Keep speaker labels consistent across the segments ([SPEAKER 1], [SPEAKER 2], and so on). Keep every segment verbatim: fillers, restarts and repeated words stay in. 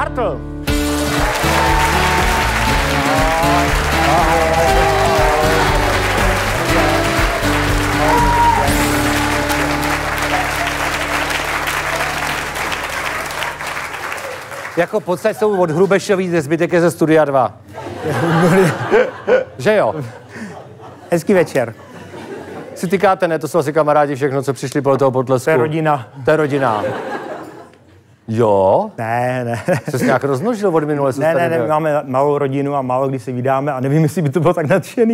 [SPEAKER 1] Hartl. Jako podstatě jsou od Hrubešový, zbytek je ze Studia dva. Že jo?
[SPEAKER 2] Hezký večer.
[SPEAKER 1] Si tykáte, ne? To jsou asi kamarádi všechno, co přišli podle toho potlesku.
[SPEAKER 2] To je rodina.
[SPEAKER 1] To je rodina. Jo?
[SPEAKER 2] Ne, ne.
[SPEAKER 1] Jsi nějak rozmnožil od minule?
[SPEAKER 2] Ne, ne, ne, my máme malou rodinu a málo kdy se vydáme a nevím, jestli by to bylo tak nadšený.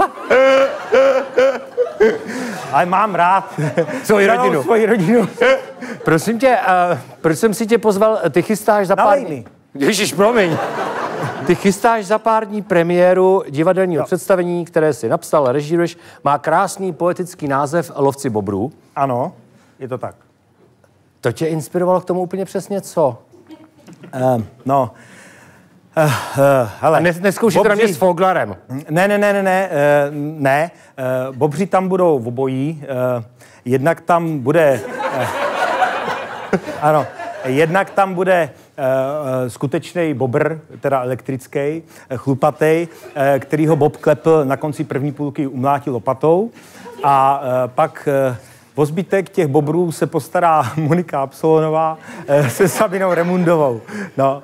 [SPEAKER 2] Ale mám rád
[SPEAKER 1] svoji rodinu.
[SPEAKER 2] svoji rodinu.
[SPEAKER 1] Prosím tě, uh, proč jsem si tě pozval? Ty chystáš za pár dní. Ježiš, promiň. Ty chystáš za pár dní premiéru divadelního no. představení, které si napsal, režíruješ. Má krásný poetický název Lovci bobrů.
[SPEAKER 2] Ano, je to tak.
[SPEAKER 1] To tě inspirovalo k tomu úplně přesně co?
[SPEAKER 2] Uh, no... Uh, uh, hele,
[SPEAKER 1] ne, neskoušej to na mě s Foglarem.
[SPEAKER 2] Ne, ne, ne, ne, ne, uh, ne. Uh, bobři tam budou v obojí. Uh, jednak tam bude... Uh, ano, jednak tam bude uh, uh, skutečný bobr, teda elektrický, uh, chlupatej, uh, kterýho Bob Klepl na konci první půlky umlátil lopatou. A uh, pak... Uh, O zbytek těch bobrů se postará Monika Absolonová uh, se Sabinou Remundovou. No.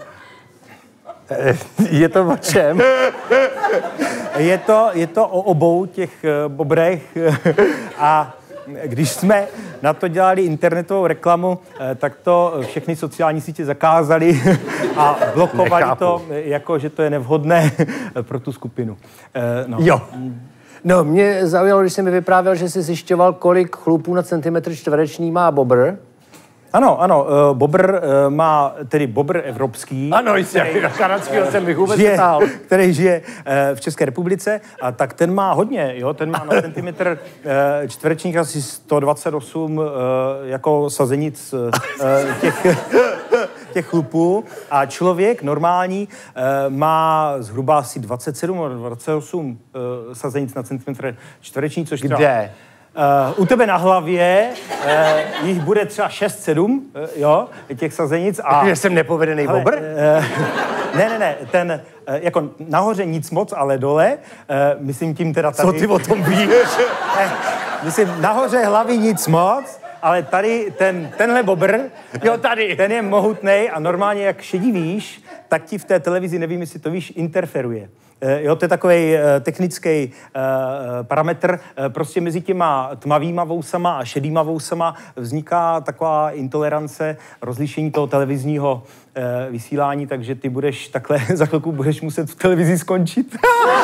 [SPEAKER 1] Je to o čem?
[SPEAKER 2] Je to, je to o obou těch uh, bobrech a když jsme na to dělali internetovou reklamu, uh, tak to všechny sociální sítě zakázali a blokovali Nechápu. to, jako že to je nevhodné pro tu skupinu. Uh, no.
[SPEAKER 1] Jo. No, mě zaujalo, když jsi mi vyprávěl, že jsi zjišťoval, kolik chlupů na centimetr čtvereční má bobr.
[SPEAKER 2] Ano, ano, uh, bobr uh, má tedy bobr evropský.
[SPEAKER 1] Ano, jistě, kanadského jsem bych vůbec
[SPEAKER 2] žije, který žije uh, v České republice, a tak ten má hodně, jo, ten má na centimetr uh, čtverečních asi sto dvacet osm uh, jako sazenic uh, těch, těch chlupů a člověk normální uh, má zhruba asi dvacet sedm dvacet osm uh, sazenic na centimetr čtvereční, což
[SPEAKER 1] Kde?
[SPEAKER 2] Třeba, Uh, u tebe na hlavě uh, jich bude třeba šest sedm, uh, jo, těch sazenic. A
[SPEAKER 1] že jsem nepovedený bobr?
[SPEAKER 2] Uh, ne, ne, ne, ten, uh, jako nahoře nic moc, ale dole, uh, myslím tím teda tady...
[SPEAKER 1] Co ty o tom víš?
[SPEAKER 2] ne, myslím, nahoře hlavy nic moc, ale tady ten, tenhle bobr,
[SPEAKER 1] jo, tady.
[SPEAKER 2] Ten je mohutnej a normálně jak šedivíš, tak ti v té televizi, nevím, jestli to víš, interferuje. Jo, to je takový technický uh, parametr. Prostě mezi těma tmavýma vousama a šedýma vousama vzniká taková intolerance, rozlišení toho televizního uh, vysílání, takže ty budeš takhle, za chvilku budeš muset v televizi skončit.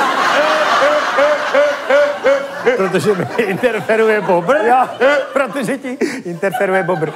[SPEAKER 1] Protože mi interferuje bobr?
[SPEAKER 2] Jo, protože ti interferuje bobr.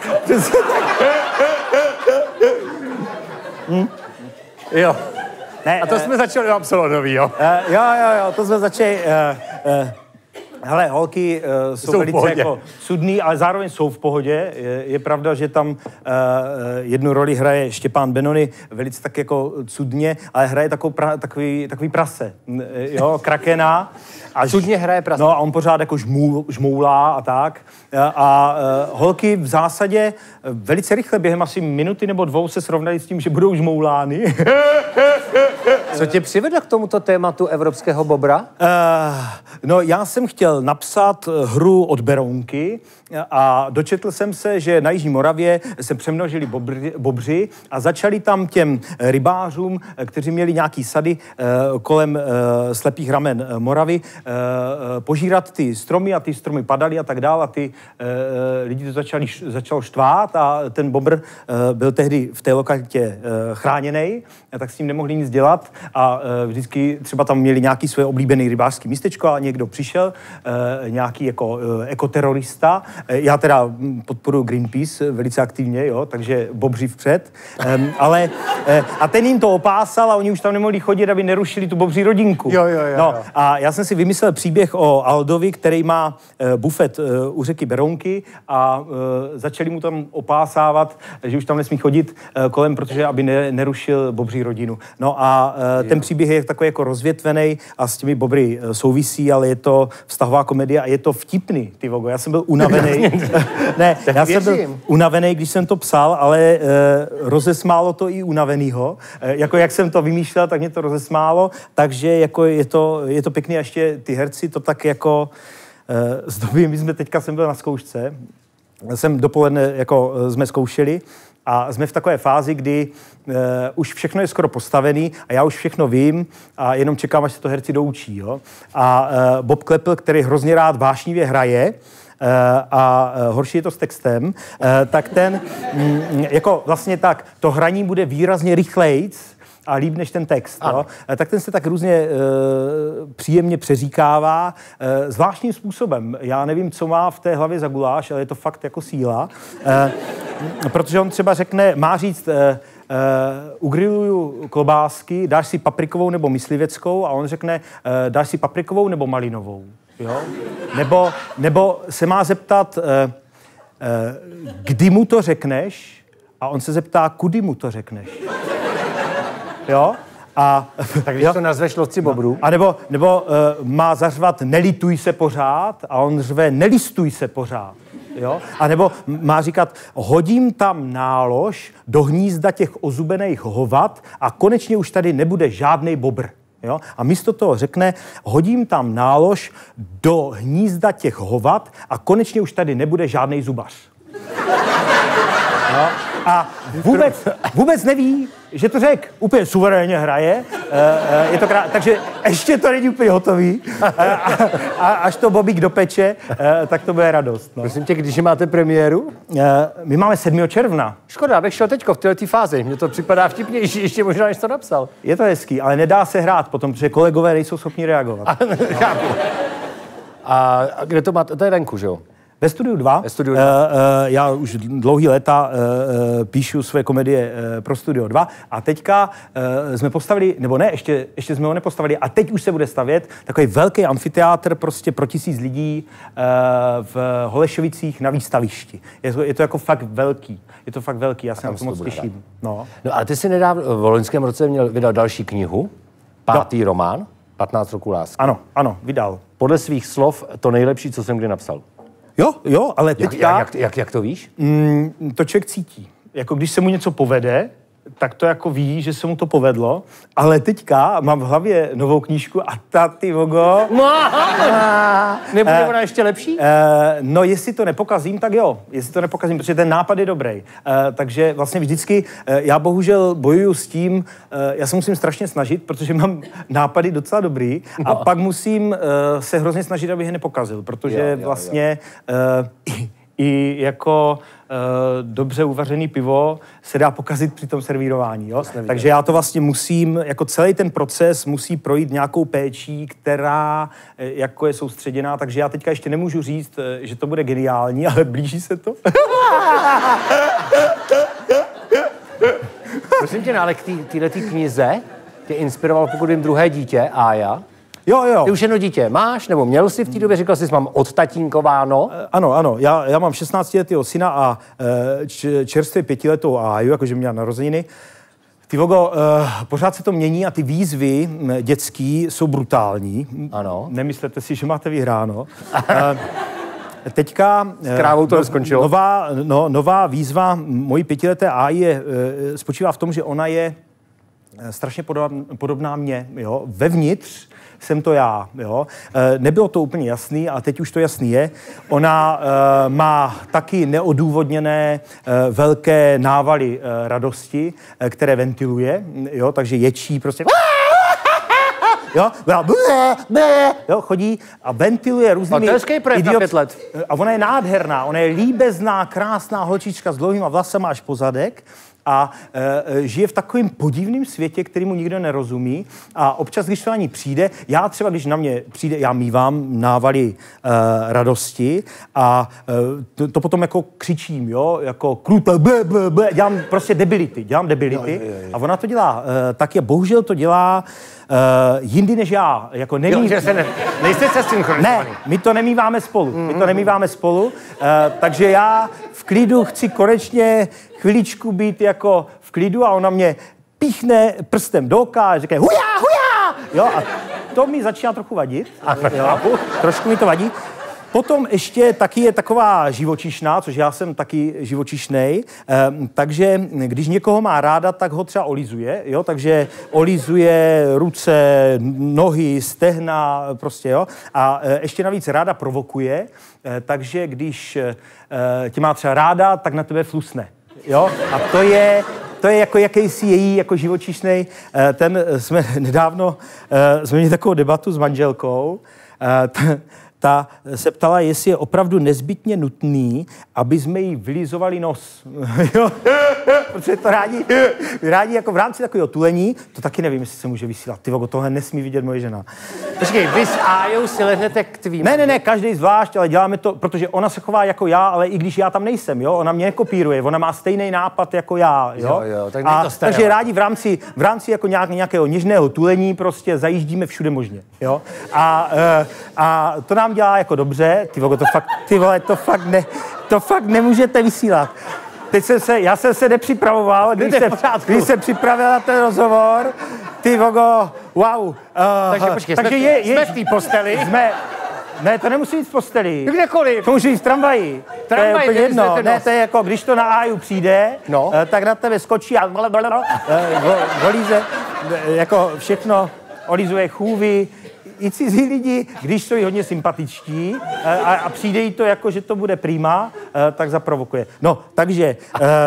[SPEAKER 1] hm? Jo.
[SPEAKER 2] Ne,
[SPEAKER 1] a to uh, jsme začali u Absolonový, jo?
[SPEAKER 2] Uh, jo, jo, jo, to jsme začali... Uh, uh, hele, holky uh, jsou, jsou velice jako sudný, ale zároveň jsou v pohodě. Je, je pravda, že tam uh, jednu roli hraje Štěpán Benony, velice tak jako cudně, ale hraje takovou pra, takový, takový prase, jo, krakena.
[SPEAKER 1] A cudně hraje prase.
[SPEAKER 2] No a on pořád jako žmů, žmoulá a tak. A, a uh, holky v zásadě velice rychle, během asi minuty nebo dvou se srovnají s tím, že budou žmoulány.
[SPEAKER 1] Co tě přivedlo k tomuto tématu evropského bobra? Uh,
[SPEAKER 2] no, já jsem chtěl napsat hru od Berounky a dočetl jsem se, že na Jižní Moravě se přemnožili bobři, bobři a začali tam těm rybářům, kteří měli nějaký sady uh, kolem uh, slepých ramen Moravy, uh, požírat ty stromy a ty stromy padaly a tak dále a ty uh, lidi to začali, začalo štvát a ten bobr uh, byl tehdy v té lokalitě uh, chráněnej, tak s tím nemohli nic dělat a uh, vždycky třeba tam měli nějaký své oblíbený rybářský místečko a někdo přišel, uh, nějaký jako uh, ekoterorista. Já teda podporuji Greenpeace velice aktivně, jo, takže bobři vpřed. Um, ale uh, a ten jim to opásal a oni už tam nemohli chodit, aby nerušili tu bobří rodinku.
[SPEAKER 1] Jo, jo, jo,
[SPEAKER 2] no,
[SPEAKER 1] jo.
[SPEAKER 2] A já jsem si vymyslel příběh o Aldovi, který má uh, bufet uh, u řeky Berounky a uh, začali mu tam opásávat, že už tam nesmí chodit uh, kolem, protože aby ne, nerušil bobří rodinu. No a uh, ten příběh je takový jako rozvětvený a s těmi bobry uh, souvisí, ale je to vztahová komedie a je to vtipný, ty vogo. Já jsem byl unavený. unavený. Ne, já jsem byl unavený, když jsem to psal, ale e, rozesmálo to i unavenýho. E, jako jak jsem to vymýšlel, tak mě to rozesmálo, takže jako je to, je to pěkný a ještě ty herci to tak jako e, zdobí. My jsme teďka, jsem byl na zkoušce, jsem dopoledne, jako jsme zkoušeli a jsme v takové fázi, kdy uh, už všechno je skoro postavený a já už všechno vím a jenom čekám, až se to herci doučí. Jo? A uh, Bob Klepl, který hrozně rád vášnivě hraje, uh, a uh, horší je to s textem, uh, tak ten, mm, jako vlastně tak, to hraní bude výrazně rychlejc a líp než ten text. No? Tak ten se tak různě e, příjemně přeříkává e, zvláštním způsobem. Já nevím, co má v té hlavě za guláš, ale je to fakt jako síla. E, protože on třeba řekne, má říct, e, e, ugriluju klobásky, dáš si paprikovou nebo mysliveckou a on řekne, e, dáš si paprikovou nebo malinovou. Jo? Nebo, nebo se má zeptat, e, e, kdy mu to řekneš a on se zeptá, kudy mu to řekneš. Jo? A,
[SPEAKER 1] tak když jo? to nazveš lovci bobrů.
[SPEAKER 2] No. A nebo, nebo uh, má zařvat nelituj se pořád a on řve nelistuj se pořád. Jo? A nebo má říkat hodím tam nálož do hnízda těch ozubených hovat a konečně už tady nebude žádnej bobr. Jo? A místo toho řekne hodím tam nálož do hnízda těch hovat a konečně už tady nebude žádnej zubař. Jo? A vůbec, vůbec neví, že to řek. Úplně suverénně hraje. Je to krát, takže ještě to není úplně hotový. A až to Bobík dopeče, tak to bude radost. No.
[SPEAKER 1] Prosím tě, když máte premiéru?
[SPEAKER 2] My máme sedmého června.
[SPEAKER 1] Škoda, abych šel teďko v této fázi. Mně to připadá vtipnější, ještě možná, než to napsal.
[SPEAKER 2] Je to hezký, ale nedá se hrát potom, protože kolegové nejsou schopni reagovat.
[SPEAKER 1] A, a kde to máte? To je venku, že jo?
[SPEAKER 2] Ve Studiu dva.
[SPEAKER 1] Ve Studiu dva.
[SPEAKER 2] Uh, uh, já už dlouhý léta uh, uh, píšu své komedie uh, pro Studio dva a teďka uh, jsme postavili, nebo ne, ještě, ještě jsme ho nepostavili a teď už se bude stavět takový velký amfiteátr prostě pro tisíc lidí uh, v Holešovicích na výstavišti. Je to, je to jako fakt velký. Je to fakt velký, já se na to moc těším. No.
[SPEAKER 1] No ale ty si nedávno v loňském roce měl vydal další knihu, pátý no. román, patnáct roků lásky.
[SPEAKER 2] Ano, ano, vydal.
[SPEAKER 1] Podle svých slov to nejlepší, co jsem kdy napsal.
[SPEAKER 2] Jo, jo, ale teďka...
[SPEAKER 1] Jak, jak, jak, jak to víš?
[SPEAKER 2] Mm, to člověk cítí. Jako když se mu něco povede, tak to jako ví, že se mu to povedlo, ale teďka mám v hlavě novou knížku a ta, ty vogo...
[SPEAKER 1] Nebude ona ještě lepší?
[SPEAKER 2] Uh, no, jestli to nepokazím, tak jo. Jestli to nepokazím, protože ten nápad je dobrý. Uh, takže vlastně vždycky, uh, já bohužel bojuju s tím, uh, já se musím strašně snažit, protože mám nápady docela dobrý a no. pak musím uh, se hrozně snažit, abych je nepokazil, protože jo, jo, vlastně jo. Uh, i, i jako... Uh, dobře uvařený pivo se dá pokazit při tom servírování. Jo? Takže já to vlastně musím, jako celý ten proces musí projít nějakou péčí, která jako je soustředěná, takže já teďka ještě nemůžu říct, že to bude geniální, ale blíží se to.
[SPEAKER 1] Prosím tě, ale k této knize tě inspiroval, pokud jim druhé dítě, Ája.
[SPEAKER 2] Jo, jo.
[SPEAKER 1] Ty už jedno dítě máš, nebo měl jsi v té době, říkal jsi, mám odtatínkováno?
[SPEAKER 2] Ano, ano, já, já mám šestnáctiletého syna a č, čerstvě pětiletou Áju, jakože měla narozeniny. Ty vogo, uh, pořád se to mění a ty výzvy dětský jsou brutální.
[SPEAKER 1] Ano.
[SPEAKER 2] Nemyslete si, že máte vyhráno. uh, Teďka
[SPEAKER 1] s krávou to neskončilo.
[SPEAKER 2] Nová, no, nová výzva mojí pětileté Áji je, uh, spočívá v tom, že ona je strašně podobná, podobná mně. Jo? Vevnitř jsem to já. Jo? E, nebylo to úplně jasný, a teď už to jasný je. Ona e, má taky neodůvodněné e, velké návaly e, radosti, e, které ventiluje, jo? Takže ječí prostě... Jo? Jo, chodí a ventiluje různými...
[SPEAKER 1] A to je hezký projev na pět let.
[SPEAKER 2] A ona je nádherná, ona je líbezná, krásná holčička s dlouhýma vlasama až po zadek. A e, žije v takovém podivném světě, kterému nikdo nerozumí. A občas, když to ani přijde, já třeba, když na mě přijde, já mívám návaly e, radosti a e, to, to potom jako křičím, jo, jako kruta, ble, ble, ble, dělám prostě debility, dělám debility. Jo, jo, jo. A ona to dělá e, tak, je bohužel to dělá e, jindy než já. Jako nemí...
[SPEAKER 1] Jo, že se ne, nejste se synchronizovaný.
[SPEAKER 2] Ne, my to nemíváme spolu, mm-hmm. my to nemíváme spolu, e, takže já v klidu chci konečně chviličku být jako v klidu a ona mě píchne prstem do oka a říká huja, huja! Jo, a to mi začíná trochu vadit. Jo, trošku mi to vadí. potom ještě taky je taková živočišná, což já jsem taky živočišnej, takže když někoho má ráda, tak ho třeba olizuje, jo, takže olizuje ruce, nohy, stehna, prostě, jo, a ještě navíc ráda provokuje, takže když tě má třeba ráda, tak na tebe flusne, jo, a to je... To je jako jakýsi její jako živočišnej. Ten jsme nedávno, jsme měli takovou debatu s manželkou. Ta, ta se ptala, jestli je opravdu nezbytně nutný, aby jsme jí vylizovali nos. Jo? Protože to rádi, rádi jako v rámci takového tulení, to taky nevím, jestli se může vysílat. Ty vogo, tohle nesmí vidět moje žena.
[SPEAKER 1] Počkej, vy s Ájou si lehnete k tvým.
[SPEAKER 2] Ne, ne, ne, každý zvlášť, ale děláme to, protože ona se chová jako já, ale i když já tam nejsem, jo, ona mě nekopíruje, ona má stejný nápad jako já, jo.
[SPEAKER 1] jo, jo tak
[SPEAKER 2] a,
[SPEAKER 1] to
[SPEAKER 2] takže rádi v rámci, v rámci jako nějak, nějakého něžného tulení prostě zajíždíme všude možně, jo. A, a to nám dělá jako dobře, ty vogo, to fakt, ty vole, to fakt ne, to fakt nemůžete vysílat. Teď jsem se, já jsem se nepřipravoval, když se, když se připravil na ten rozhovor, ty vogo, wow. Uh,
[SPEAKER 1] takže počkej,
[SPEAKER 2] takže
[SPEAKER 1] jsme,
[SPEAKER 2] je, je,
[SPEAKER 1] jsme v té posteli.
[SPEAKER 2] Jsme, ne, to nemusí jít v posteli.
[SPEAKER 1] Kdekoliv.
[SPEAKER 2] To může jít v tramvaji.
[SPEAKER 1] Tramvaj,
[SPEAKER 2] to je úplně jedno. Ne,
[SPEAKER 1] nos.
[SPEAKER 2] to je jako, když to na Áju přijde,
[SPEAKER 1] no.
[SPEAKER 2] uh, tak na tebe skočí a volíze, jako všechno, olizuje chůvy, i cizí lidi, když jsou jí hodně sympatičtí a, a přijde jí to jako, že to bude prima, tak zaprovokuje. No, takže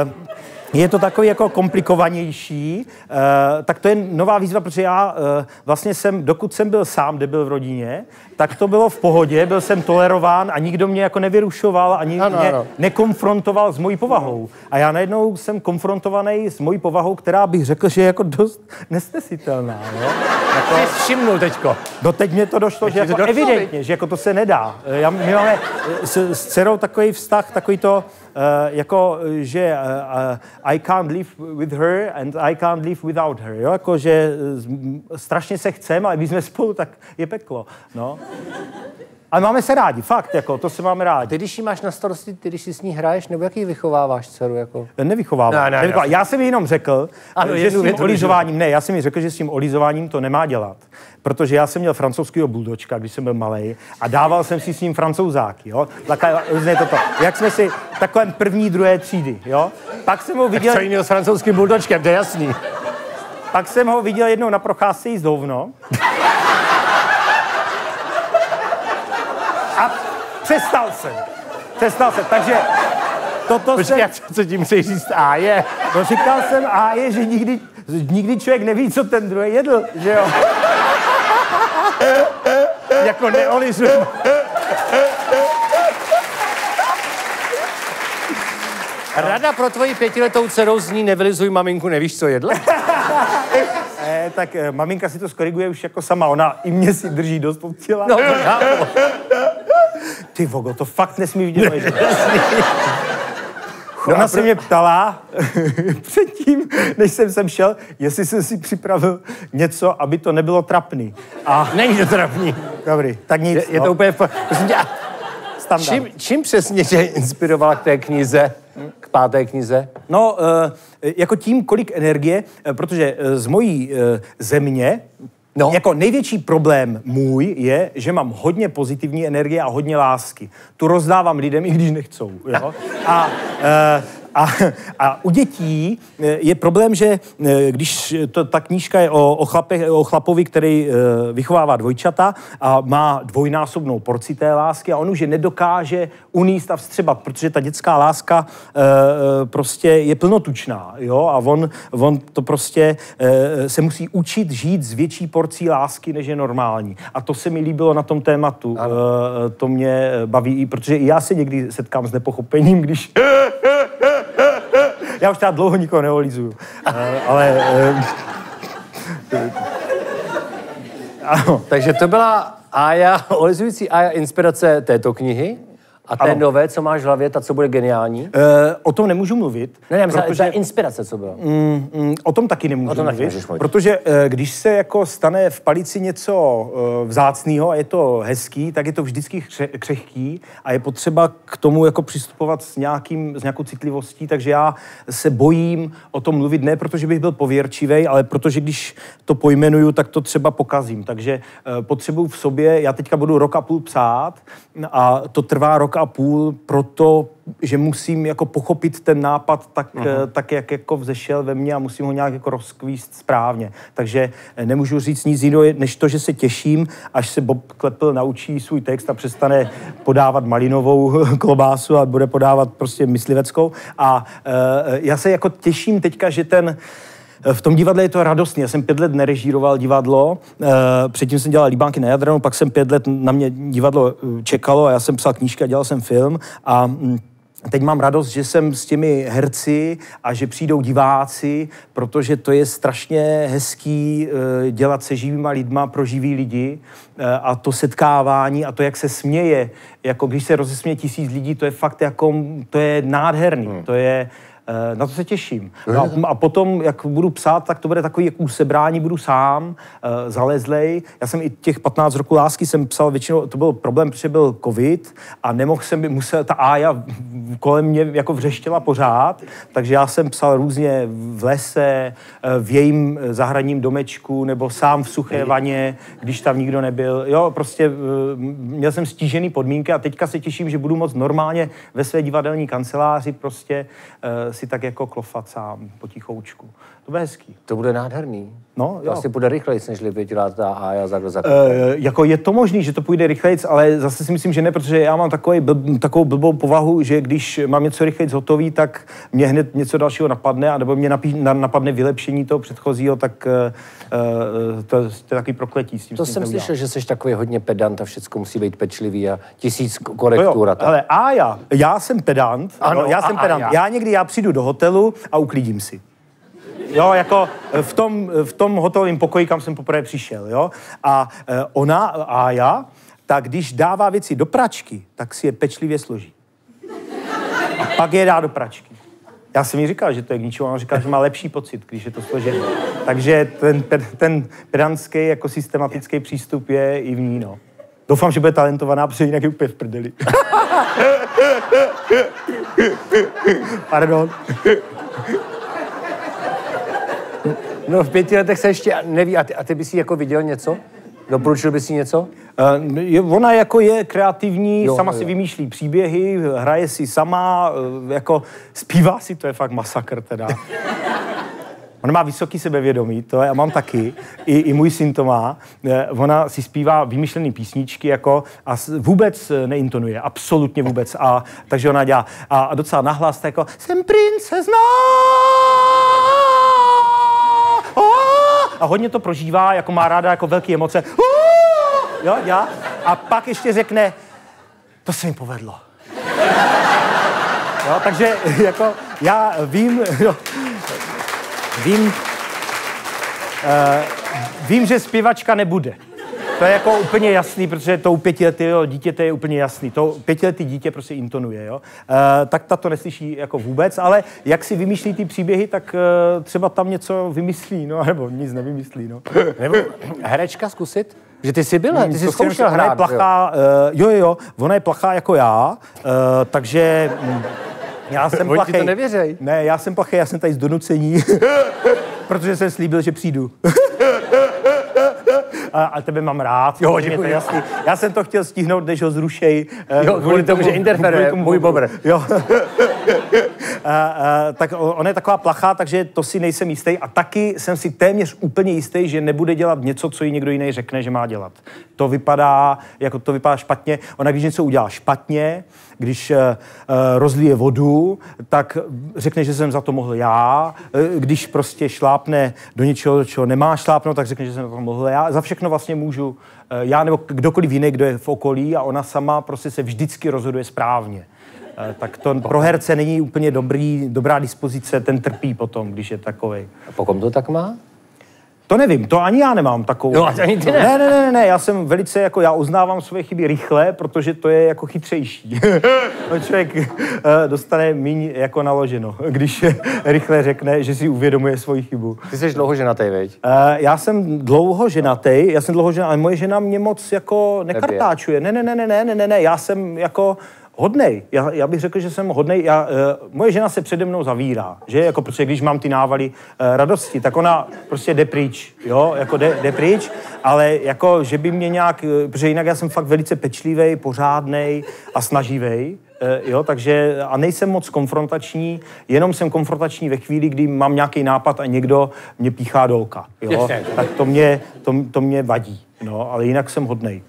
[SPEAKER 2] je to takový jako komplikovanější, tak to je nová výzva, protože já vlastně jsem, dokud jsem byl sám debil v rodině, tak to bylo v pohodě, byl jsem tolerován a nikdo mě jako nevyrušoval, ani
[SPEAKER 1] ano,
[SPEAKER 2] mě
[SPEAKER 1] ano.
[SPEAKER 2] nekonfrontoval s mojí povahou. A já najednou jsem konfrontovaný s mojí povahou, která bych řekl, že je jako dost nesnesitelná. Jo?
[SPEAKER 1] Jako... Jsi všimnul teďko.
[SPEAKER 2] No teď mě to došlo, že jako
[SPEAKER 1] došlo,
[SPEAKER 2] evidentně, že jako to se nedá. Já, my máme s, s dcerou takový vztah, takový to, uh, jako, že uh, I can't live with her and I can't live without her. Jo? Jako, že uh, strašně se chceme, ale když jsme spolu, tak je peklo. No. Ale máme se rádi, fakt, jako, to se máme rádi.
[SPEAKER 1] Ty, když jí máš na starosti, ty, když si s ní hraješ, nebo jaký vychováváš dceru? Jako?
[SPEAKER 2] Nevychovávám.
[SPEAKER 1] Ne, ne,
[SPEAKER 2] Nevychovávám. Já jsem jí jenom řekl,
[SPEAKER 1] ano,
[SPEAKER 2] že s tím olizováním, ne, já jsem jí řekl, že s tím olizováním to nemá dělat. Protože já jsem měl francouzského buldočka, když jsem byl malej, a dával jsem si s ním francouzáky, jo. Ne, toto. Jak jsme si takovém první, druhé třídy, jo. Pak jsem ho viděl...
[SPEAKER 1] Tak co jiného s francouzským buldočkem, to je jasný.
[SPEAKER 2] Pak jsem ho viděl jednou na procházce jíst hovno. A přestal jsem. Přestal jsem, takže toto
[SPEAKER 1] Počkej,
[SPEAKER 2] jsem...
[SPEAKER 1] co, co tím chceš říct Áje?
[SPEAKER 2] No říkal jsem Áje, že nikdy, nikdy člověk neví, co ten druhý jedl, že jo?
[SPEAKER 1] Jako neolizuj. Rada pro tvoji pětiletou dcerou zní nevylizuj maminku, nevíš, co jedla?
[SPEAKER 2] Eh, tak eh, maminka si to skoriguje už jako sama, ona i mě si drží dost od těla.
[SPEAKER 1] No, to
[SPEAKER 2] Ty vogo, to fakt nesmí vidět. No ona se mě ptala předtím, než jsem sem šel, jestli jsem si připravil něco, aby to nebylo trapný.
[SPEAKER 1] A není to trapný.
[SPEAKER 2] Dobrý, tak nic.
[SPEAKER 1] Je, je
[SPEAKER 2] no.
[SPEAKER 1] to úplně... Prosím tě,
[SPEAKER 2] Standard.
[SPEAKER 1] čím, čím přesně tě inspirovala k té knize, k páté knize?
[SPEAKER 2] No, jako tím, kolik energie, protože z mojí země, no. Jako největší problém můj je, že mám hodně pozitivní energie a hodně lásky. Tu rozdávám lidem, i když nechcou. Jo? A, a, a u dětí je problém, že když to, ta knížka je o, o, chlape, o chlapovi, který vychovává dvojčata a má dvojnásobnou porci té lásky a on už je nedokáže uníst a vstřebat, protože ta dětská láska prostě je plnotučná. Jo? A on, on to prostě se musí učit žít s větší porcí lásky, než je normální. A to se mi líbilo na tom tématu. Ano. To mě baví, protože i já se někdy setkám s nepochopením, když... Já už teda dlouho nikoho neolizuju, ale...
[SPEAKER 1] Ano. Takže to byla Ája, olizující Ája, inspirace této knihy. A ten nové, co máš v hlavě, ta, co bude geniální? Uh,
[SPEAKER 2] o tom nemůžu mluvit.
[SPEAKER 1] Ne, ne, protože... ta inspirace, co byla?
[SPEAKER 2] Mm, mm, o tom taky nemůžu
[SPEAKER 1] o tom
[SPEAKER 2] mluvit,
[SPEAKER 1] taky
[SPEAKER 2] protože uh, když se jako stane v palici něco uh, vzácného a je to hezký, tak je to vždycky kře- křehký a je potřeba k tomu jako přistupovat s, nějakým, s nějakou citlivostí, takže já se bojím o tom mluvit, ne protože bych byl pověrčivej, ale protože když to pojmenuju, tak to třeba pokazím. Takže uh, potřebuji v sobě, já teďka budu rok a půl psát a to trvá rok a půl, proto, že musím jako pochopit ten nápad tak, uh-huh. tak jak jako vzešel ve mně a musím ho nějak jako rozkvíst správně. Takže nemůžu říct nic jiného, než to, že se těším, až se Bob Klepl naučí svůj text a přestane podávat malinovou klobásu a bude podávat prostě mysliveckou. A uh, já se jako těším teďka, že ten v tom divadle je to radostný. Já jsem pět let nerežíroval divadlo, předtím jsem dělal Líbánky na Jadranu, pak jsem pět let na mě divadlo čekalo a já jsem psal knížky a dělal jsem film a teď mám radost, že jsem s těmi herci a že přijdou diváci, protože to je strašně hezký dělat se živýma lidma pro živý lidi a to setkávání a to, jak se směje, jako když se rozesměje tisíc lidí, to je fakt jako, to je nádherný, hmm. to je na to se těším. No a potom, jak budu psát, tak to bude takový jako usebrání, budu sám, uh, zalezlej. Já jsem i těch patnáct roků lásky jsem psal většinou, to byl problém, protože byl covid a nemohl jsem, musel, ta Ája kolem mě jako vřeštěla pořád, takže já jsem psal různě v lese, v jejím zahradním domečku, nebo sám v suché vaně, když tam nikdo nebyl. Jo, prostě měl jsem stížený podmínky a teďka se těším, že budu moct normálně ve své divadelní kanceláři prostě uh, si tak jako klofat sám potichoučku. To bude hezký.
[SPEAKER 1] To bude nádherný.
[SPEAKER 2] No, jo.
[SPEAKER 1] Asi půjde rychlejc, než by dělat ta Ája za za.
[SPEAKER 2] Uh, jako je to možný, že to půjde rychlejc, ale zase si myslím, že ne, protože já mám takový blb, takovou blbou povahu, že když mám něco rychlejc hotový, tak mě hned něco dalšího napadne, anebo mě napí, napadne vylepšení toho předchozího, tak uh, to, to je takový prokletí. S tím
[SPEAKER 1] to jsem neudělal. Slyšel, že jsi takový hodně pedant a všechno musí být pečlivý a tisíc korektur.
[SPEAKER 2] Ale Ája, já jsem pedant, ano, no, já jsem a, pedant. A já. já někdy já přijdu do hotelu a uklidím si. Jo, jako v tom, v tom hotelovém pokoji, kam jsem poprvé přišel, jo. A ona, Ája, tak když dává věci do pračky, tak si je pečlivě složí. A pak je dá do pračky. Já jsem jí říkal, že to je k ničemu, ona říká, že má lepší pocit, když je to složené. Takže ten, ten pedantský, jako systematický přístup je i v ní, no. Doufám, že bude talentovaná, protože jinak je úplně v prdeli. Pardon.
[SPEAKER 1] No v pěti letech se ještě neví. A ty, a ty bys jí jako viděl něco? Doporučil bys jí něco?
[SPEAKER 2] Uh, ona jako je kreativní, jo, sama jo. si vymýšlí příběhy, hraje si sama, uh, jako zpívá si, to je fakt masakr teda. Ona má vysoký sebevědomí, to já mám taky, i, i můj syn to má. Ona si zpívá vymyšlené písničky jako a vůbec neintonuje, absolutně vůbec. A, takže ona dělá a, a docela nahlas, jako jsem princezna. A hodně to prožívá, jako má ráda jako velké emoce. Jo, já. A pak ještě řekne, to se mi povedlo. Jo, takže jako já vím, jo, vím, uh, vím, že zpěvačka nebude. To je jako úplně jasný, protože to u pětiletého dítěte je úplně jasný. To pětiletý dítě prostě intonuje, jo. Uh, tak ta to neslyší jako vůbec, ale jak si vymýšlí ty příběhy, tak uh, třeba tam něco vymyslí, no, nebo nic nevymyslí, no.
[SPEAKER 1] Nebo herečka zkusit? Že ty jsi byla, ty jsi zkoušel hrát,
[SPEAKER 2] ona je plachá, jo? Uh, jo, jo, ona je plachá jako já, uh, takže... Um, já jsem plachej.
[SPEAKER 1] Oni ti to nevěřej.
[SPEAKER 2] Ne, já jsem plachej, já jsem tady z donucení, protože jsem slíbil, že přijdu. A, a tebe mám rád.
[SPEAKER 1] Jo, děkuji.
[SPEAKER 2] To jasný. Já jsem to chtěl stihnout, než ho zrušej.
[SPEAKER 1] Jo, kvůli tomu, že interferuje můj bobr.
[SPEAKER 2] Jo. a, a, tak on je taková plachá, takže to si nejsem jistý. A taky jsem si téměř úplně jistý, že nebude dělat něco, co jí někdo jiný řekne, že má dělat. To vypadá, jako to vypadá špatně. Ona, když něco udělá špatně, když uh, rozlije vodu, tak řekne, že jsem za to mohl já. Když prostě šlápne do něčeho, čeho nemá šlápnout, tak řekne, že jsem za to mohl já. Za všechno vlastně můžu uh, já nebo kdokoliv jiný, kdo je v okolí a ona sama prostě se vždycky rozhoduje správně. Uh, tak to pro herce není úplně dobrý, dobrá dispozice, ten trpí potom, když je takovej.
[SPEAKER 1] A po kom to tak má?
[SPEAKER 2] To nevím, to ani já nemám takovou.
[SPEAKER 1] Jo, ani ty ne.
[SPEAKER 2] Ne, ne, ne, ne, já jsem velice, jako já uznávám svoje chyby rychle, protože to je jako chytřejší. No, člověk uh, dostane míň jako naloženo, když rychle řekne, že si uvědomuje svoji chybu.
[SPEAKER 1] Ty jsi dlouho ženatej, veď?
[SPEAKER 2] Uh, já jsem dlouho ženatej, já jsem dlouho ženatej, ale moje žena mě moc jako nekartáčuje. Ne, ne, ne, ne, ne, ne, ne, já jsem jako hodnej. Já, já bych řekl, že jsem hodnej. Já, uh, moje žena se přede mnou zavírá, že? Jako protože když mám ty návaly uh, radosti, tak ona prostě jde pryč, jo? Jako jde, jde pryč, ale jako, že by mě nějak, uh, protože jinak já jsem fakt velice pečlivej, pořádnej a snaživej, uh, jo? Takže a nejsem moc konfrontační, jenom jsem konfrontační ve chvíli, kdy mám nějaký nápad a někdo mě píchá do oka, jo? Tak to mě, to, to mě vadí, no, ale jinak jsem hodnej.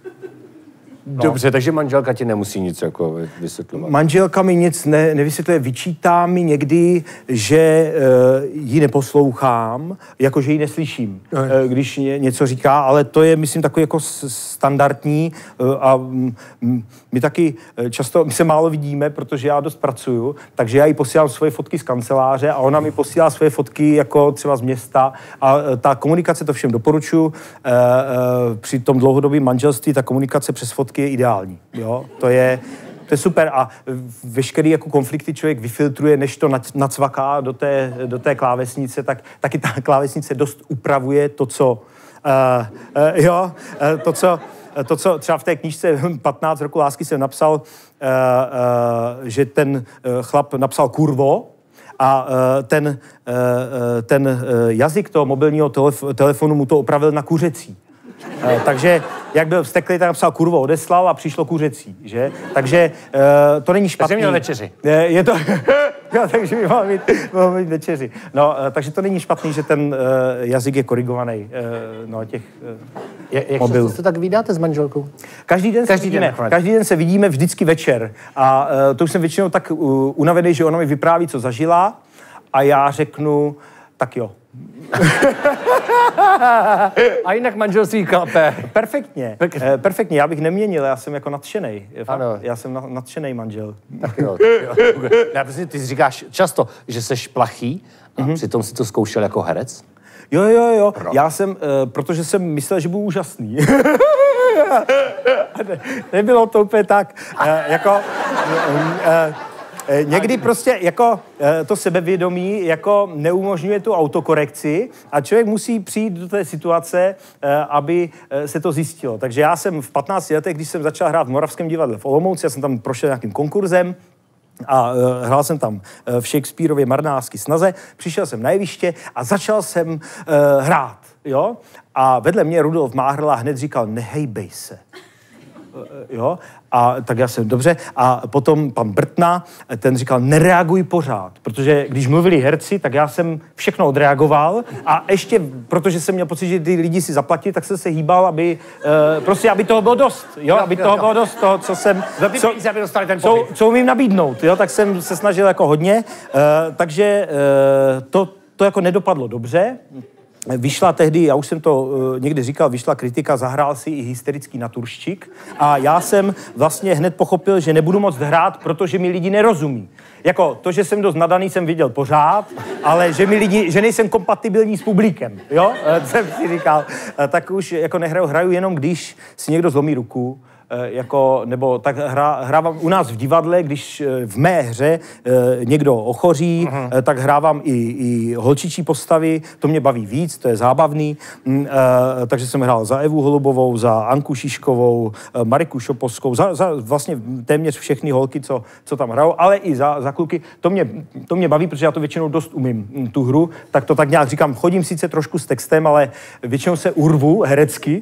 [SPEAKER 1] No. Dobře, takže manželka ti nemusí nic jako vysvětlovat.
[SPEAKER 2] Manželka mi nic ne, nevysvětluje, vyčítá mi někdy, že uh, ji neposlouchám, jako že ji neslyším, uh, když ně, něco říká, ale to je, myslím, takový jako standardní uh, a um, my taky často, my se málo vidíme, protože já dost pracuju, takže já jí posílám svoje fotky z kanceláře a ona mi posílá svoje fotky jako třeba z města a uh, ta komunikace, to všem doporučuji, uh, uh, při tom dlouhodobém manželství ta komunikace přes fotky je ideální, jo, to je, to je super a veškerý jako konflikty člověk vyfiltruje, než to nacvaká do té, do té klávesnice, tak taky ta klávesnice dost upravuje to, co, uh, uh, jo, uh, to, co, uh, to, co třeba v té knížce patnáct roku lásky jsem napsal, uh, uh, že ten uh, chlap napsal kurvo, a uh, ten, uh, ten uh, jazyk toho mobilního telef- telefonu mu to opravil na kuřecí. Uh, takže jak byl vzteklý, tak napsal kurvo, odeslal a přišlo kuřecí, že? Takže uh, to není špatný.
[SPEAKER 1] Takže měl večeři.
[SPEAKER 2] Je, je to... jo, takže by mohl mít, mohl mít večeři. No, uh, takže to není špatný, že ten uh, jazyk je korigovaný. Uh, no, těch uh,
[SPEAKER 1] je, jak mobilů. Jak se tak vydáte s manželkou?
[SPEAKER 2] Každý den, každý, se vidíme, den každý den se vidíme vždycky večer. A uh, to už jsem většinou tak uh, unavený, že ona mi vypráví, co zažila a já řeknu, tak jo.
[SPEAKER 1] A jinak manželství klape.
[SPEAKER 2] Perfektně, eh, perfektně, já bych neměnil, já jsem jako nadšenej. Ano. Já jsem na, nadšenej manžel.
[SPEAKER 1] Tak jo, tak jo. Já, ty si říkáš často, že seš plachý a mm-hmm. přitom si to zkoušel jako herec?
[SPEAKER 2] Jo, jo, jo, Pro. já jsem, eh, protože jsem myslel, že budu úžasný. ne, nebylo to úplně tak, eh, jako... Eh, Někdy prostě jako to sebevědomí jako neumožňuje tu autokorekci a člověk musí přijít do té situace, aby se to zjistilo. Takže já jsem v patnácti letech, když jsem začal hrát v Moravském divadle v Olomouci, já jsem tam prošel nějakým konkurzem a hrál jsem tam v Shakespeareově Marnářské snaze, přišel jsem na jeviště a začal jsem hrát, jo? A vedle mě Rudolf Máhrl a hned říkal, nehejbej se. Jo, a tak já jsem, dobře, a potom pan Brtna, ten říkal, nereaguj pořád, protože když mluvili herci, tak já jsem všechno odreagoval a ještě, protože jsem měl pocit, že ty lidi si zaplatí, tak jsem se hýbal, aby, uh, prostě, aby toho bylo dost, jo, aby toho bylo dost, toho, co jsem,
[SPEAKER 1] co, aby dostali ten
[SPEAKER 2] co, co umím nabídnout, jo, tak jsem se snažil jako hodně, uh, takže uh, to, to jako nedopadlo dobře. Vyšla tehdy, já už jsem to uh, někdy říkal, vyšla kritika, zahrál si i hysterický naturščík a já jsem vlastně hned pochopil, že nebudu moc hrát, protože mi lidi nerozumí. Jako to, že jsem dost nadaný, jsem viděl pořád, ale že mi lidi, že nejsem kompatibilní s publikem, jo, jsem si říkal, tak už jako nehraju, hraju jenom, když si někdo zlomí ruku, jako, nebo tak hra, hrávám u nás v divadle, když v mé hře někdo ochoří, uh-huh. tak hrávám i, i holčičí postavy, to mě baví víc, to je zábavný, takže jsem hrál za Evu Holubovou, za Anku Šiškovou, Mariku Šoposkou, za, za vlastně téměř všechny holky, co, co tam hrajou, ale i za, za kluky, to mě, to mě baví, protože já to většinou dost umím, tu hru, tak to tak nějak říkám, chodím sice trošku s textem, ale většinou se urvu herecky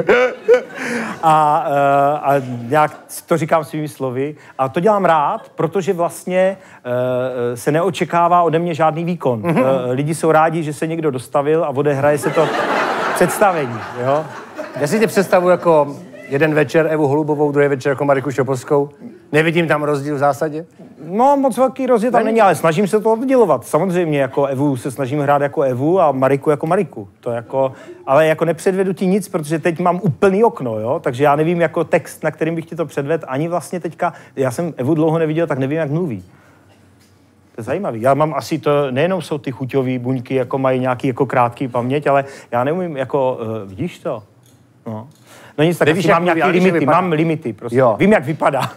[SPEAKER 2] a a nějak to říkám svými slovy. A to dělám rád, protože vlastně uh, se neočekává ode mě žádný výkon. Mm-hmm. Uh, lidi jsou rádi, že se někdo dostavil a odehraje se to představení. Jo?
[SPEAKER 1] Já si tě představuji jako jeden večer Evu Holubovou, druhý večer jako Mariku Šoposkou. Nevidím tam rozdíl v zásadě?
[SPEAKER 2] No, moc velký rozdíl tam není, ale snažím se to oddělovat. Samozřejmě jako Evu se snažím hrát jako Evu a Mariku jako Mariku. To jako, ale jako nepředvedu ti nic, protože teď mám úplný okno, jo? Takže já nevím jako text, na kterým bych ti to předvedl, ani vlastně teďka, já jsem Evu dlouho neviděl, tak nevím, jak mluví. To je zajímavý. Já mám asi to, nejenom jsou ty chuťové buňky, jako mají nějaký jako krátký paměť, ale já neumím, jako, uh, vidíš to? No. No nic, tak
[SPEAKER 1] Nevíš,
[SPEAKER 2] mám
[SPEAKER 1] mluví,
[SPEAKER 2] nějaký limity, mám limity, prostě. Jo. Vím, jak vypadá.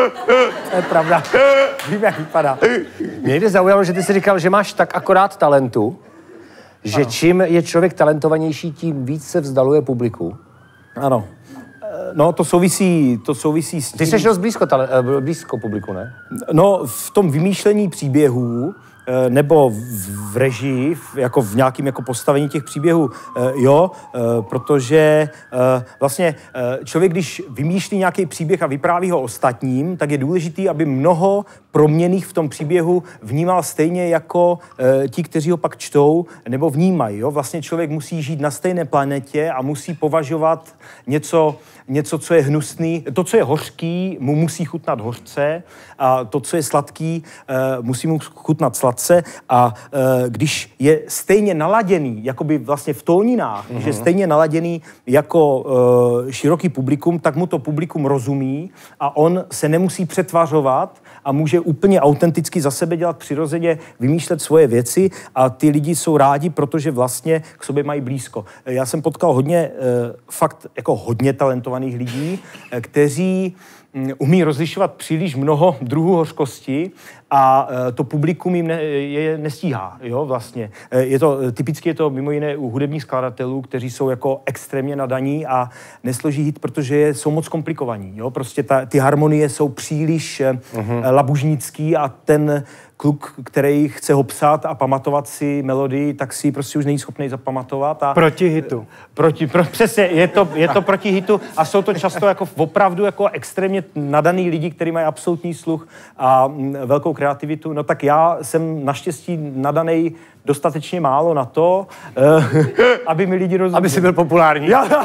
[SPEAKER 2] To je pravda. Vím, jak vypadá.
[SPEAKER 1] Mě někde zaujalo, že ty jsi říkal, že máš tak akorát talentu, že ano. Čím je člověk talentovanější, tím víc se vzdaluje publiku.
[SPEAKER 2] Ano. No, to souvisí, to souvisí s tím...
[SPEAKER 1] Ty jsi dost blízko, tale, blízko publiku, ne?
[SPEAKER 2] No, v tom vymýšlení příběhů, nebo v režii, jako v nějakém jako postavení těch příběhů, jo, protože vlastně člověk, když vymýšlí nějaký příběh a vypráví ho ostatním, tak je důležitý, aby mnoho proměnných v tom příběhu vnímal stejně jako ti, kteří ho pak čtou nebo vnímají. Jo? Vlastně člověk musí žít na stejné planetě a musí považovat něco, něco, co je hnusný. To, co je hořký, mu musí chutnat hořce a to, co je sladký, musí mu chutnat sladce a když je stejně naladěný, jakoby vlastně v tóninách, mm-hmm. že je stejně naladěný jako široký publikum, tak mu to publikum rozumí a on se nemusí přetvařovat a může úplně autenticky za sebe dělat přirozeně, vymýšlet svoje věci a ty lidi jsou rádi, protože vlastně k sobě mají blízko. Já jsem potkal hodně, fakt jako hodně talentovaných lidí, kteří umí rozlišovat příliš mnoho druhů hořkosti a to publikum jim ne, je nestíhá, jo, vlastně. Je to, typicky je to mimo jiné u hudebních skladatelů, kteří jsou jako extrémně nadaní a nesloží hit, protože jsou moc komplikovaní, jo. Prostě ta, ty harmonie jsou příliš uh-huh. labužnický a ten kluk, který chce ho psát a pamatovat si melodii, tak si prostě už není schopný zapamatovat. A
[SPEAKER 3] proti hitu.
[SPEAKER 2] Proti, pro, přesně, je to, je to proti hitu a jsou to často jako opravdu jako extrémně nadaný lidi, kteří mají absolutní sluch a velkou kreativitu. No tak já jsem naštěstí nadanej dostatečně málo na to, aby mi lidi rozuměli.
[SPEAKER 1] Aby jsi byl populární.
[SPEAKER 2] Já.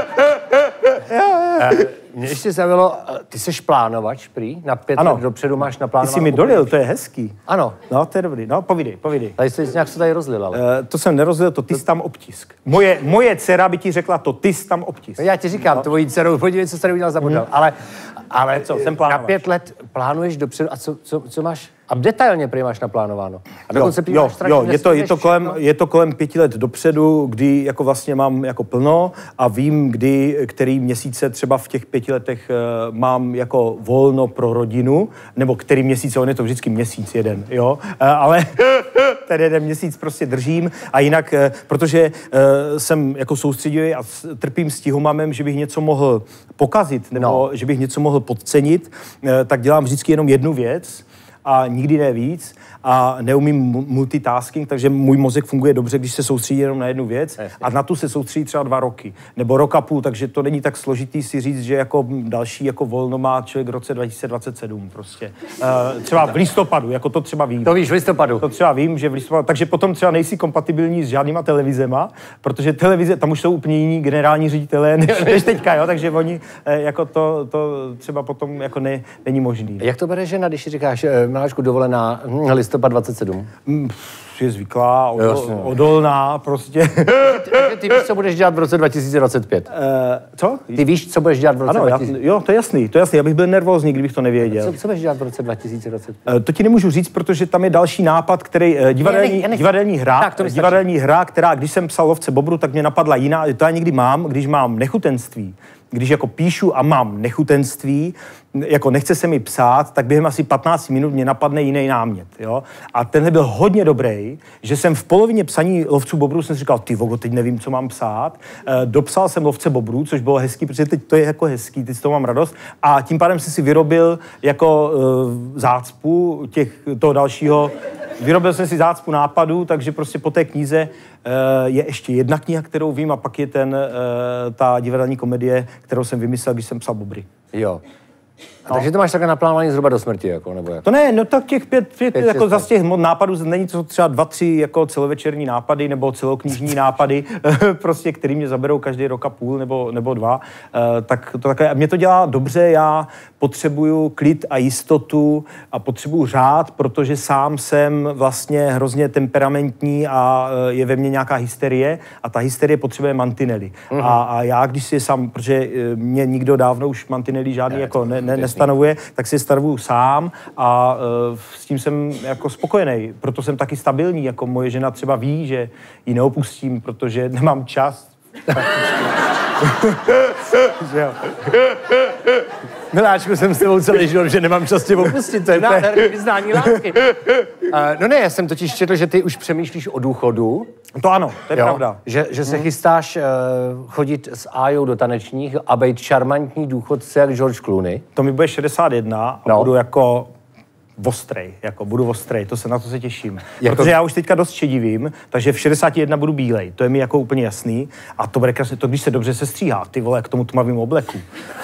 [SPEAKER 1] Mě ještě zaujalo, ty jsi plánovač, prý, na pět
[SPEAKER 2] ano.
[SPEAKER 1] let dopředu máš naplánovat.
[SPEAKER 2] Ty jsi mi dolil, to je hezký.
[SPEAKER 1] Ano.
[SPEAKER 2] No, to je dobrý. No, povídej, povídej.
[SPEAKER 1] Tady jsi nějak se tady rozlil, ale.
[SPEAKER 2] Uh, to jsem nerozlil, to ty jsi tam obtisk. Moje, moje dcera by ti řekla, to ty jsi tam obtisk.
[SPEAKER 1] No, já ti říkám, no. Tvojí dcerou, podívej, co jsi tady udělal za model. Hmm. Ale, ale
[SPEAKER 2] co, jsem plánovač.
[SPEAKER 1] Na pět let plánuješ dopředu a co, co, co máš? A detailně prý máš naplánováno. A dokonce
[SPEAKER 2] jo, jo, jo, je to, je to kolem, je to kolem pěti let dopředu, kdy jako vlastně mám jako plno a vím, kdy, který měsíce třeba v těch pěti letech uh, mám jako volno pro rodinu, nebo který měsíc, on je to vždycky měsíc jeden, jo, uh, ale ten jeden měsíc prostě držím a jinak, uh, protože uh, jsem jako soustředivý a trpím stihomamem, že bych něco mohl pokazit, nebo no. že bych něco mohl podcenit, uh, tak dělám vždycky jenom jednu věc, a nikdy ne víc a neumím multitasking, takže můj mozek funguje dobře, když se soustředí jenom na jednu věc a na tu se soustředí třeba dva roky nebo rok a půl, takže to není tak složitý si říct, že jako další jako volno má člověk v roce dva tisíce dvacet sedm prostě. Uh, třeba v listopadu, jako to třeba vím.
[SPEAKER 1] To víš v listopadu.
[SPEAKER 2] To třeba vím, že v listopadu, takže potom třeba nejsi kompatibilní s žádnýma televizema, protože televize, tam už jsou úplně jiní generální ředitelé než, než teďka, jo, takže oni jako to, to třeba potom jako ne, není možný.
[SPEAKER 1] Jak to bere žena, když říkáš Milášku dovolená listopad dvacet sedm?
[SPEAKER 2] Mm, je zvyklá, odol, odolná, prostě.
[SPEAKER 1] Takže ty víš, co budeš dělat v roce dva tisíce dvacet pět?
[SPEAKER 2] Uh, co?
[SPEAKER 1] Ty víš, co budeš dělat v roce
[SPEAKER 2] ano,
[SPEAKER 1] dva tisíce...
[SPEAKER 2] já, jo, to je jasný, to je jasný, já bych byl nervózní, kdybych to nevěděl.
[SPEAKER 1] Co, co budeš dělat v roce dva tisíce dvacet pět?
[SPEAKER 2] Uh, to ti nemůžu říct, protože tam je další nápad, který, uh, divadelní, ne, ne, divadelní hra, tak, divadelní hra, která, když jsem psal Lovce Bobru, tak mě napadla jiná, to já někdy mám, když mám nechutenství. Když jako píšu a mám nechutenství, jako nechce se mi psát, tak během asi patnáct minut mě napadne jiný námět, jo. A tenhle byl hodně dobrý, že jsem v polovině psaní Lovců Bobrů jsem si říkal, ty vogo, teď nevím, co mám psát. E, dopsal jsem Lovce Bobrů, což bylo hezký, protože teď to je jako hezký, teď z toho mám radost. A tím pádem jsem si vyrobil jako e, zácpu těch, toho dalšího, vyrobil jsem si zácpu nápadů, takže prostě po té knize e, je ještě jedna kniha, kterou vím, a pak je ten, e, ta divadelní komedie, kterou jsem vymyslel, když jsem psal Bobry.
[SPEAKER 1] Jo. A no. Takže to máš takhle naplánovaný zhruba do smrti, jako, nebo jak?
[SPEAKER 2] To ne, no tak těch pět, pět, pět jako zase těch nápadů, není to třeba dva, tři jako celovečerní nápady nebo celoknižní nápady, prostě, který mě zaberou každý rok a půl nebo, nebo dva, tak to takhle, mě to dělá dobře, já potřebuju klid a jistotu a potřebuju řád, protože sám jsem vlastně hrozně temperamentní a je ve mně nějaká hysterie a ta hysterie potřebuje mantinely. Mm-hmm. A, a já, když si je sám, protože mě nikdo dávno už mantinely žádný ne, jako ne, ne, nestanovuje, tak si je stanovuju sám a uh, s tím jsem jako spokojený. Proto jsem taky stabilní, jako moje žena třeba ví, že ji neopustím, protože nemám čas. Že jo.
[SPEAKER 1] Miláčku, jsem s tebou celý život, že nemám čas tě opustit, to je nádherný vyznání lásky. Uh, no ne, já jsem totiž četl, že ty už přemýšlíš o důchodu.
[SPEAKER 2] To ano, to je jo, pravda.
[SPEAKER 1] Že, že se hmm. chystáš uh, chodit s Ájou do tanečních a být šarmantní důchodce jak George Clooney.
[SPEAKER 2] To mi bude šedesát jedna a no. budu jako ostrej, jako budu ostrej, to se na to se těším. Jako... Protože já už teďka dost šedivím, takže v šedesáti jedné budu bílej, to je mi jako úplně jasný. A to bude krásně, to když se dobře sestříhá, ty vole, k tomu tmavým obleku.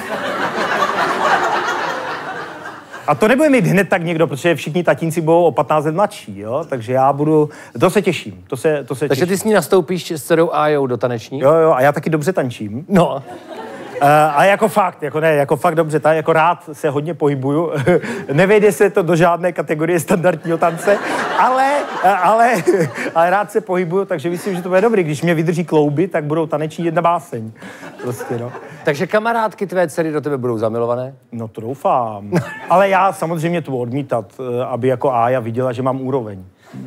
[SPEAKER 2] A to nebude mít hned tak někdo, protože všichni tatínci budou o patnáct let mladší, jo? Takže já budu, to se těším, to se, to se
[SPEAKER 1] Takže
[SPEAKER 2] těším.
[SPEAKER 1] ty s ní nastoupíš s dcerou Ájou do taneční?
[SPEAKER 2] Jo, jo, a já taky dobře tančím.
[SPEAKER 1] No.
[SPEAKER 2] Uh, a jako fakt, jako ne, jako fakt dobře, tak jako rád se hodně pohybuju. Nevejde se to do žádné kategorie standardního tance, ale, ale, ale rád se pohybuju, takže myslím, že to bude dobrý. Když mě vydrží klouby, tak budou taneční jedna báseň. Prostě, no.
[SPEAKER 1] Takže kamarádky tvé dcery do tebe budou zamilované?
[SPEAKER 2] No to doufám. Ale já samozřejmě to budu odmítat, aby jako Ája viděla, že mám úroveň.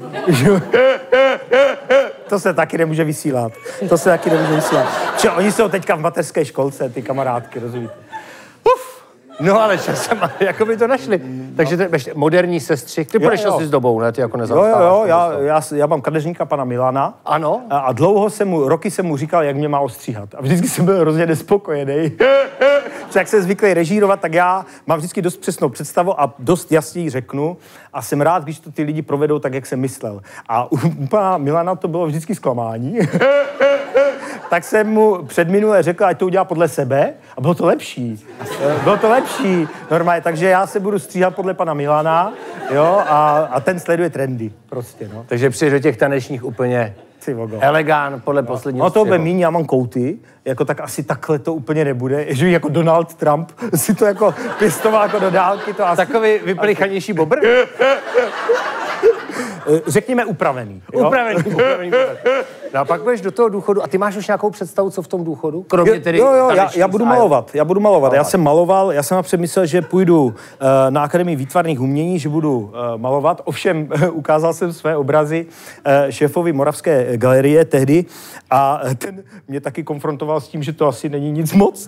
[SPEAKER 2] To se taky nemůže vysílat. To se taky nemůže vysílat. Čiže oni jsou teďka v mateřské školce, ty kamarádky, rozumíte?
[SPEAKER 1] Uf! No ale časem, jako by to našli. Takže ty, moderní sestřih, ty budeš asi s dobou, ne? Ty jako nezastáváš.
[SPEAKER 2] Jo, jo, jo, já, já, já mám kadeřníka pana Milana.
[SPEAKER 1] Ano.
[SPEAKER 2] A, a dlouho jsem mu, roky jsem mu říkal, jak mě má ostříhat. A vždycky jsem byl hrozně nespokojený. Jak jsem zvyklý režírovat, tak já mám vždycky dost přesnou představu a dost jasně ji řeknu. A jsem rád, když to ty lidi provedou tak, jak jsem myslel. A u pana Milana to bylo vždycky zklamání. Tak jsem mu předminule řekl, ať to udělá podle sebe a bylo to lepší. Bylo to lepší normálně, takže já se budu stříhat podle pana Milana, jo, a, a ten sleduje trendy prostě, no.
[SPEAKER 1] Takže přijdeš do těch tanečních úplně elegán podle no. posledního
[SPEAKER 2] No to bude míň, já mám kouty, jako tak asi takhle to úplně nebude, že jako Donald Trump si to jako pěstoval jako do dálky, to asi...
[SPEAKER 1] Takový vyplichanější bobr?
[SPEAKER 2] Řekněme upravený. Jo?
[SPEAKER 1] Upravený, upravený. No a pak budeš do toho důchodu a ty máš už nějakou představu, co v tom důchodu? Kromě tedy
[SPEAKER 2] jo, jo, já, já budu malovat, já budu malovat. malovat. Já jsem maloval, já jsem přemyslel, že půjdu uh, na Akademii výtvarných umění, že budu uh, malovat. Ovšem ukázal jsem své obrazy uh, šéfovi Moravské galerie tehdy a ten mě taky konfrontoval s tím, že to asi není nic moc.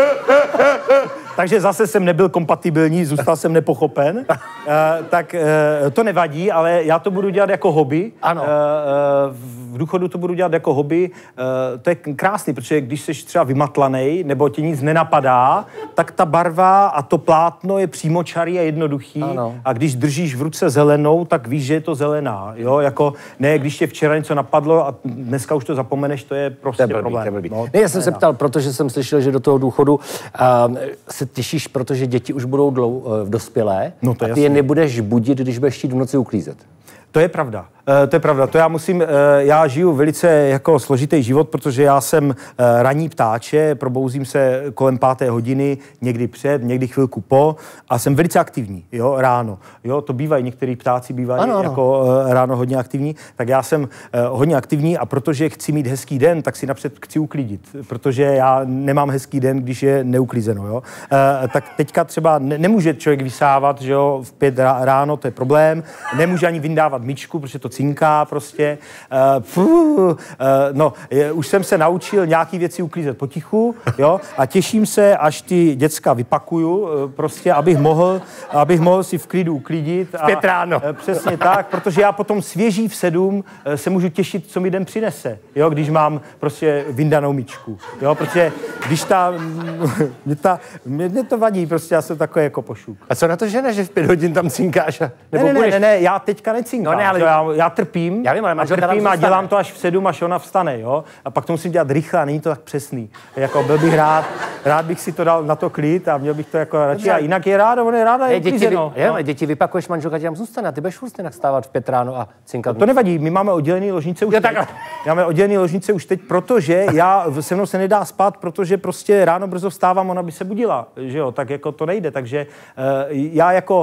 [SPEAKER 2] Takže zase jsem nebyl kompatibilní, zůstal jsem nepochopen. Uh, tak uh, to nevadí, ale já to budu dělat jako hobby.
[SPEAKER 1] Ano. Uh,
[SPEAKER 2] uh, v důchodu to budu dělat jako hobby. Uh, to je krásný, protože když jsi třeba vymatlanej, nebo tě nic nenapadá, tak ta barva a to plátno je přímočarý a jednoduchý. Ano. A když držíš v ruce zelenou, tak víš, že je to zelená. Jo? Jako, ne, když tě včera něco napadlo a dneska už to zapomeneš, to je prostě
[SPEAKER 1] to je blbý,
[SPEAKER 2] problém.
[SPEAKER 1] To je no, ne, já jsem se ptal, protože jsem slyšel, že do toho důchodu uh, se těšíš, protože děti už budou dlou, uh, dospělé no to a ty jasný. Je nebudeš budit, když budeš chtít v noci uklízet.
[SPEAKER 2] To je pravda. Uh, to je pravda. To já musím, uh, já žiju velice jako složitý život, protože já jsem uh, ranní ptáče, probouzím se kolem páté hodiny, někdy před, někdy chvilku po a jsem velice aktivní, jo, ráno. Jo, to bývají, některý ptáci bývají ano, ano. jako uh, ráno hodně aktivní, tak já jsem uh, hodně aktivní a protože chci mít hezký den, tak si napřed chci uklidit, protože já nemám hezký den, když je neuklízeno, jo. Uh, tak teďka třeba ne, nemůže člověk vysávat, že jo, v pět ráno, to je problém, nemůže ani vyndávat myčku, protože to cinká prostě. Uh, fuh, uh, no, je, už jsem se naučil nějaký věci uklízet potichu, jo, a těším se, až ty děcka vypakuju, uh, prostě, abych mohl, abych mohl si v klidu uklidit.
[SPEAKER 1] V pět ráno.
[SPEAKER 2] Uh, přesně tak, protože já potom svěží v sedm uh, se můžu těšit, co mi den přinese, jo, když mám prostě vyndanou myčku, jo, protože když ta, mě, ta, mě, mě to vadí, prostě já jsem takový jako pošuk.
[SPEAKER 1] A co na to žena, že v pět hodin tam cinkáš? A, nebo
[SPEAKER 2] ne, ne, ne, ne, ne, já teďka necinkám. No ne, ale... já, já trpím,
[SPEAKER 1] já vím, ale
[SPEAKER 2] a trpím a dělám to až v sedm, až ona vstane, jo? A pak to musím dělat rychle a není to tak přesný. Jako byl bych rád, rád bych si to dal na to klid a měl bych to jako radši. A jinak je ráda, on je ráda, je uklízeno.
[SPEAKER 1] Děti, no. děti vypakuješ, manželka tě tam zůstane a ty budeš furt stejnak stávat v pět ráno a cinkat.
[SPEAKER 2] No to nevadí, my máme oddělený ložnice už
[SPEAKER 1] jo,
[SPEAKER 2] teď. Máme oddělený ložnice už teď, protože já, se mnou se nedá spát, protože prostě ráno brzo vstávám, ona by se budila, že jo? Tak jako to nejde, takže uh, já jako...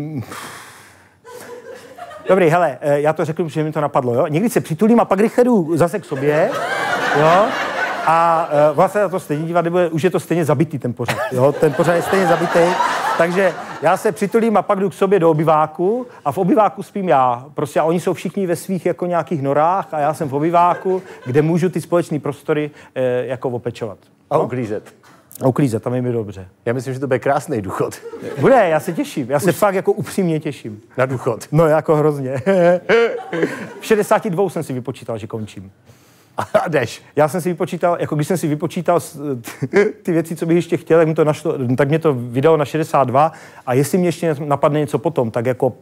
[SPEAKER 2] Dobrý, hele, já to řeknu, že mi to napadlo, jo. Někdy se přitulím a pak rychle jdu zase k sobě, jo. A uh, vlastně na to stejně dívat, nebo už je to stejně zabitý ten pořad, jo. Ten pořad je stejně zabitý. Takže já se přitulím a pak jdu k sobě do obyváku a v obyváku spím já. Prostě a oni jsou všichni ve svých jako nějakých norách a já jsem v obyváku, kde můžu ty společné prostory eh, jako opečovat.
[SPEAKER 1] A no? uklízet.
[SPEAKER 2] A uklízet, tam je mi dobře.
[SPEAKER 1] Já myslím, že to bude krásný důchod.
[SPEAKER 2] Bude, já se těším. Já se Už... fakt jako upřímně těším.
[SPEAKER 1] Na důchod.
[SPEAKER 2] No jako hrozně. V šedesáti dvou jsem si vypočítal, že končím.
[SPEAKER 1] A jdeš.
[SPEAKER 2] Já jsem si vypočítal, jako když jsem si vypočítal ty věci, co bych ještě chtěl, tak, mi to našlo, tak mě to vydalo na šedesát dva a jestli mě ještě napadne něco potom, tak jako...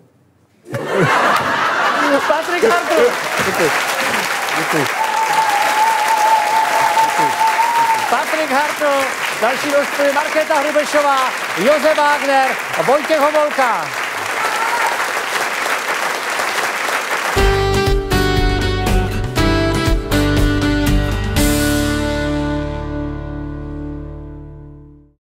[SPEAKER 1] Patrik Hartl! Děkuji. Děkuji. Patrik Hartl, další host je Markéta Hrubešová, Josef Wagner a Vojtěch Homolka.